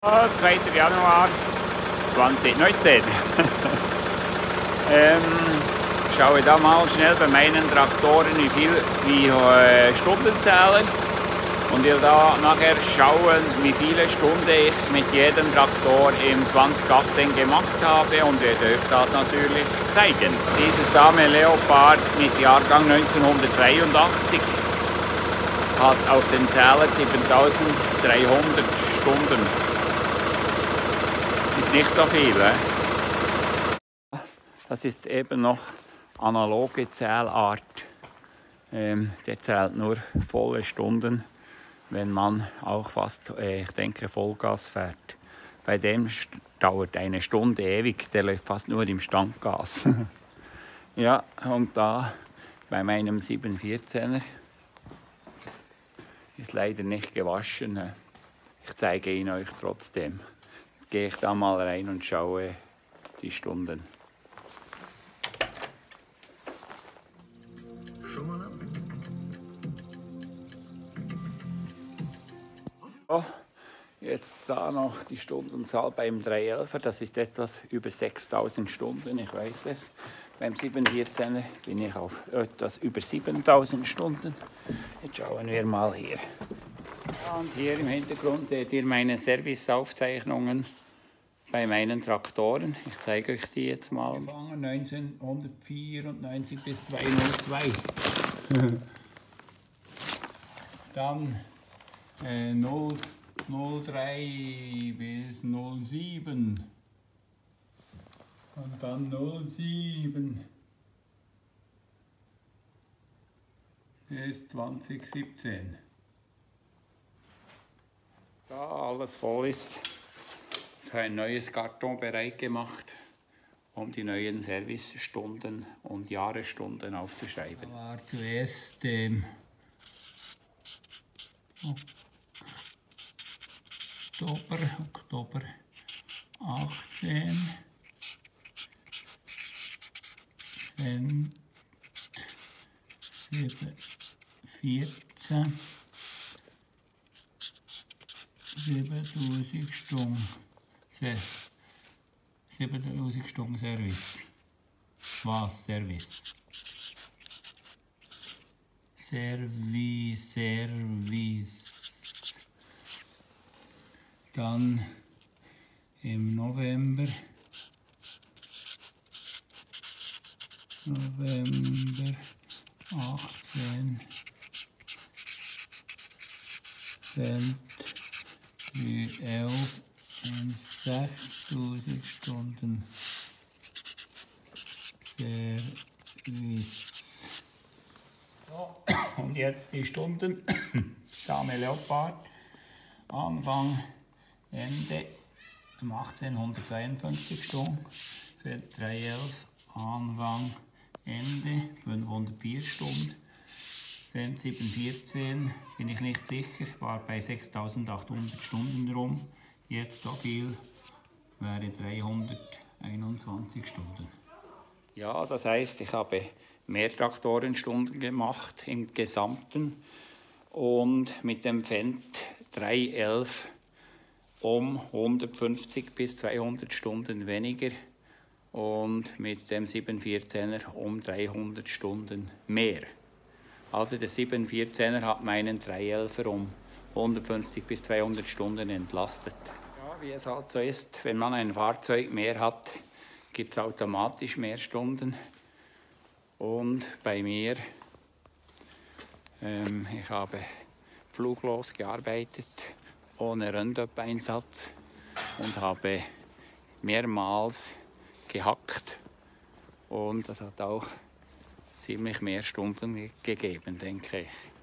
2. Januar 2019. Schaue da mal schnell bei meinen Traktoren, wie Stunden zählen. Und will da nachher schauen, wie viele Stunden ich mit jedem Traktor im 2018 gemacht habe und werde euch das natürlich zeigen. Dieser Same Leopard mit Jahrgang 1983 hat auf den Zähler 7300 Stunden. Das ist nicht so viel. Das ist eben noch analoge Zählart. Der zählt nur volle Stunden, wenn man auch fast, ich denke, Vollgas fährt. Bei dem dauert eine Stunde ewig, der läuft fast nur im Standgas. Ja, und da bei meinem 714er ist leider nicht gewaschen. Ich zeige ihn euch trotzdem. Jetzt gehe ich da mal rein und schaue die Stunden. So, jetzt da noch die Stundenzahl beim 311er, das ist etwas über 6000 Stunden, ich weiß es. Beim 714er bin ich auf etwas über 7000 Stunden. Jetzt schauen wir mal hier. Und hier im Hintergrund seht ihr meine Serviceaufzeichnungen bei meinen Traktoren. Ich zeige euch die jetzt mal. Wir fangen 1994 bis 202. Dann 03 bis 07 und dann 07 bis 2017. Da alles voll ist, ein neues Karton bereit gemacht, um die neuen Servicestunden und Jahresstunden aufzuschreiben. Da war zuerst Oktober 18, dann 14, 7000 Stunden, 7000 Stunden Service. Was? Service. Service. Dann im November 18 sind die 11 und 6000 Stunden Service. So, und jetzt die Stunden. Same Leopard. Anfang, Ende 1852 Stunden. Für 311 Anfang, Ende 504 Stunden. Dann 714 bin ich nicht sicher, war bei 6800 Stunden rum. Jetzt so viel wäre 321 Stunden. Ja, das heißt, ich habe mehr Traktorenstunden gemacht im Gesamten und mit dem Fendt 311 um 150 bis 200 Stunden weniger und mit dem 714er um 300 Stunden mehr. Also der 714er hat meinen 311er um 150 bis 200 Stunden entlastet. Ja, wie es halt so ist, wenn man ein Fahrzeug mehr hat, gibt es automatisch mehr Stunden. Und bei mir, ich habe fluglos gearbeitet, ohne Roundup-Einsatz und habe mehrmals gehackt. Und das hat auch ziemlich mehr Stunden gegeben, denke ich.